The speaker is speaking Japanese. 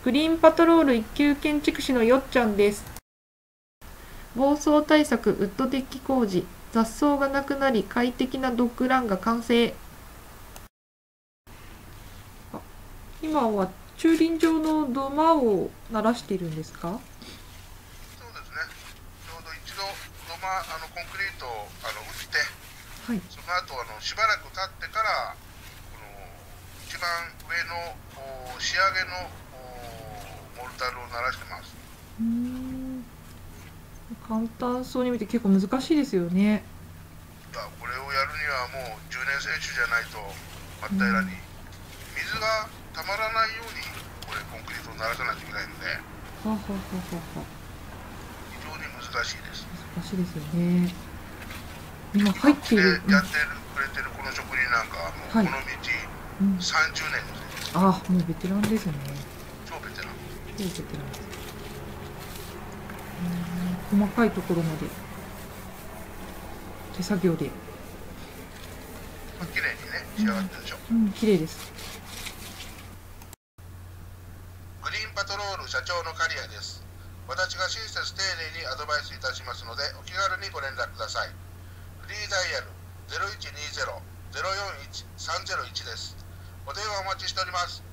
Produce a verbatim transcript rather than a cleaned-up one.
グリーンパトロール一級建築士のよっちゃんです。暴走対策ウッドデッキ工事、雑草がなくなり快適なドッグランが完成。あ、今は駐輪場の土間を鳴らしているんですか？ そうですね。ちょうど一度土間、あのコンクリートをあの打って、 はい。 その後あのしばらく経ってからこの一番上のお仕上げのおモルタルを鳴らしてます。 うーん、簡単そうに見て結構難しいですよね。 いや、これをやるにはもうじゅうねん選手じゃないと真っうん、 平らに水がたまらないようにこれコンクリートを鳴らさないといけないのでははははは。 非常に難しいです。 難しいですよね。今入今うちでっている、うん、 やってくれてるこの職人なんかはもうはい。 この道うん、 さんじゅうねんの選手です。 あ、もうベテランですね。 超ベテラン。 超ベテランです。うん、細かいところまで手作業で。 まあ、綺麗にね仕上がっうん、 てるでしょ。 うん、綺麗です。 グリーンパトロール社長の刈谷です。私が親切丁寧にアドバイスいたしますのでお気軽にご連絡ください。フリーダイヤル ゼロいちにゼロ ゼロよんいち さんゼロいち です。お電話お待ちしております。